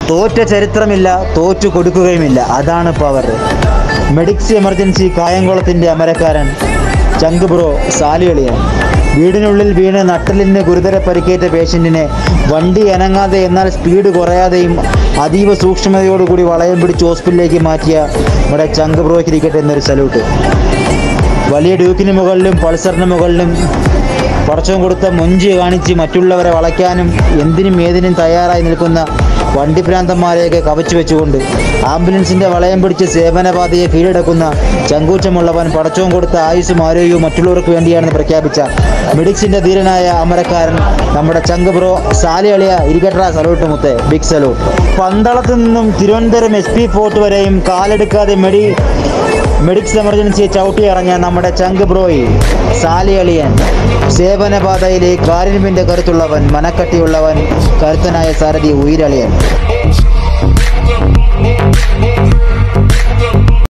തോറ്റ ചരിത്രമില്ല, തോറ്റു കൊടുക്കുകയുമില്ല. അതാണ് പവർ. മെഡിക്സ് എമർജൻസി കായംകുളത്തിൻ്റെ അമരക്കാരൻ ചങ്ക് ബ്രോ സാലിയളിയൻ. വീടിനുള്ളിൽ വീണ് നട്ടലിന് ഗുരുതര പരിക്കേറ്റ പേഷ്യൻറ്റിനെ വണ്ടി അനങ്ങാതെ എന്നാൽ സ്പീഡ് കുറയാതെയും അതീവ സൂക്ഷ്മതയോടുകൂടി വളയം പിടിച്ച് ഹോസ്പിറ്റലിലേക്ക് മാറ്റിയ നമ്മുടെ ചങ്ക് ബ്രോയ്ക്ക് ഇരിക്കട്ടെ എന്നൊരു സല്യൂട്ട്. വലിയ ഡ്യൂക്കിന് മുകളിലും പൾസറിന് മുകളിലും പടച്ചവൻ കൊടുത്ത മൊഞ്ച് കാണിച്ച് മറ്റുള്ളവരെ വളയ്ക്കാനും എന്തിനും ഏതിനും തയ്യാറായി നിൽക്കുന്ന വണ്ടിഭ്രാന്തന്മാരെയൊക്കെ കവച്ചു വെച്ചുകൊണ്ട് ആംബുലൻസിൻ്റെ വളയം പിടിച്ച് സേവനപാതയെ കീഴടക്കുന്ന ചങ്കൂറ്റമുള്ളവൻ പടച്ചവൻ കൊടുത്ത ആയുസ്സും ആരോഗ്യവും മറ്റുള്ളവർക്ക് വേണ്ടിയാണെന്ന് പ്രഖ്യാപിച്ച മെഡിക്സിൻ്റെ ധീരനായ അമരക്കാരൻ നമ്മുടെ ചങ്ക് ബ്രോ സാലിയളിയ ഇരിക്കട്ര. സലൂട്ട് മുത്തേ, ബിഗ് സലൂട്ട്. പന്തളത്ത് നിന്നും തിരുവനന്തപുരം SP ഫോർട്ട് വരെയും കാലെടുക്കാതെ മെഡിക്സ് എമർജൻസിയെ ചവിട്ടി ഇറങ്ങിയ നമ്മുടെ ചങ്ക് ബ്രോയി സാലിയളിയൻ. സേവനപാതയിലെ കാരുണ്യത്തിൻ്റെ കരുത്തുള്ളവൻ, മനക്കട്ടിയുള്ളവൻ, കരുത്തനായ സാരഥി ഉയരളിയൻ.